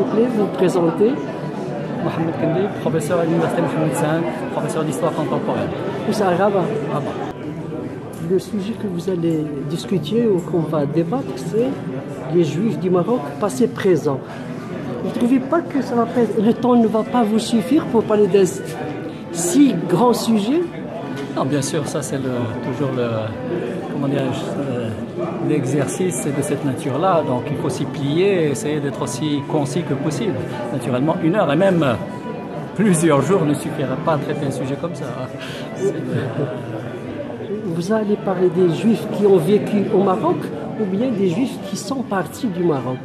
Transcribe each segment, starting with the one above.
vous plaît, vous présentez. Mohamed Kendi, professeur à l'université Mohamed V, professeur d'histoire contemporaine. Vous êtes arabe. Rabat. Le sujet que vous allez discuter ou qu'on va débattre, c'est les Juifs du Maroc passé-présent. Vous ne trouvez pas que ça va pas, le temps ne va pas vous suffire pour parler d'un si grand sujet? Non, bien sûr, ça c'est toujours l'exercice de cette nature-là. Donc il faut s'y plier, essayer d'être aussi concis que possible. Naturellement, 1 heure et même plusieurs jours ne suffira pas à traiter un sujet comme ça. Vous allez parler des Juifs qui ont vécu au Maroc ou bien des Juifs qui sont partis du Maroc?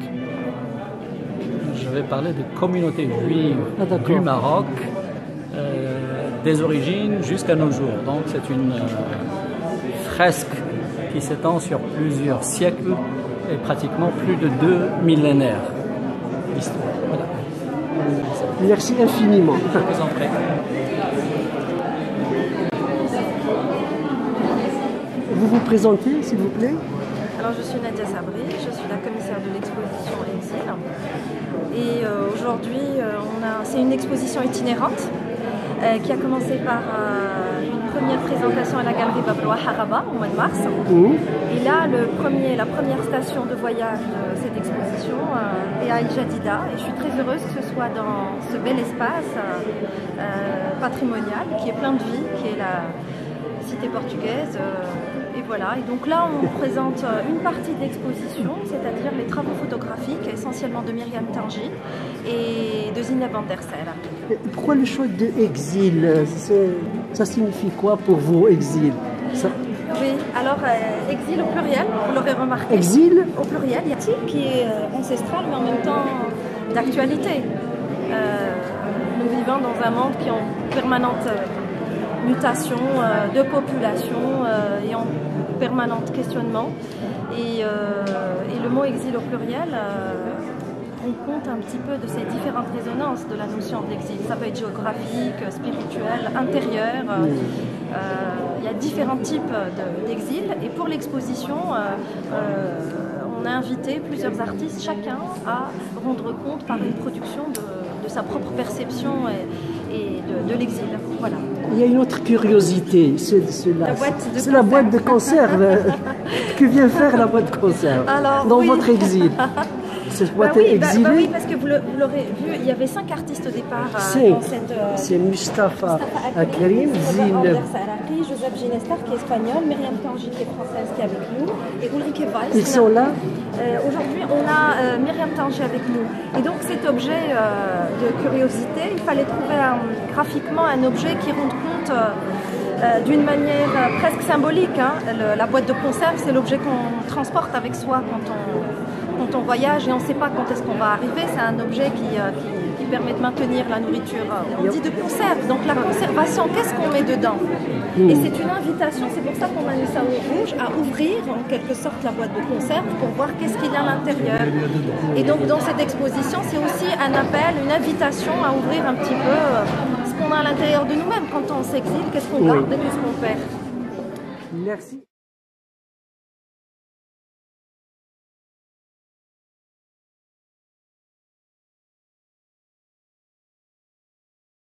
Je vais parler des communautés juives du Maroc, des origines jusqu'à nos jours. Donc c'est une fresque qui s'étend sur plusieurs siècles et pratiquement plus de 2 millénaires d'histoire. Voilà. Merci infiniment. Je vous en prie. Vous vous présentez, s'il vous plaît? Alors, je suis Nadia Sabri, je suis la commissaire de l'exposition Exil. Et aujourd'hui, c'est une exposition itinérante qui a commencé par une première présentation à la galerie Babloua Haraba au mois de mars. Et là, la première station de voyage de cette exposition est à El Jadida. Et je suis très heureuse que ce soit dans ce bel espace patrimonial qui est plein de vie, qui est la cité portugaise. Et voilà, et donc là on présente une partie de l'exposition, c'est-à-dire les travaux photographiques, essentiellement de Myriam Tanji et de Zineb Andersel. Pourquoi le choix de exil? Ça signifie quoi pour vous, exil? Oui, alors exil au pluriel, vous l'aurez remarqué. Exil au pluriel, il y a qui est ancestral mais en même temps d'actualité. Nous vivons dans un monde qui est en permanente mutation de population et en permanente questionnement. Et le mot exil au pluriel rend compte un petit peu de ces différentes résonances de la notion de l'exil. Ça peut être géographique, spirituel, intérieur. Il y a différents types d'exil. Et pour l'exposition, on a invité plusieurs artistes, chacun à rendre compte par une production de sa propre perception et de l'exil. Voilà. Il y a une autre curiosité, c'est la boîte de conserve. Que vient faire la boîte de conserve dans votre exil? Cette boîte exilée. Oui, parce que vous l'aurez vu, il y avait 5 artistes au départ dans cette... C'est Mustafa Akrim, Zineb, Joseph Ginestar qui est espagnol, Myriam Tanji qui est française qui est avec nous, et Ulrike Weiss. Ils sont là. Aujourd'hui, on a Myriam Tanji avec nous. Et donc cet objet de curiosité, il fallait trouver graphiquement un objet qui rende compte d'une manière presque symbolique. La boîte de conserve, c'est l'objet qu'on transporte avec soi quand on voyage et on ne sait pas quand est-ce qu'on va arriver. C'est un objet qui permet de maintenir la nourriture. On dit de conserve, donc la conservation, qu'est-ce qu'on met dedans? Et c'est une invitation, c'est pour ça qu'on a mis ça au rouge, à ouvrir en quelque sorte la boîte de conserve pour voir qu'est-ce qu'il y a à l'intérieur. Et donc dans cette exposition, c'est aussi un appel, une invitation à ouvrir un petit peu ce qu'on a à l'intérieur de nous-mêmes. Quand on s'exile, qu'est-ce qu'on garde et qu'est-ce qu'on perd? Merci.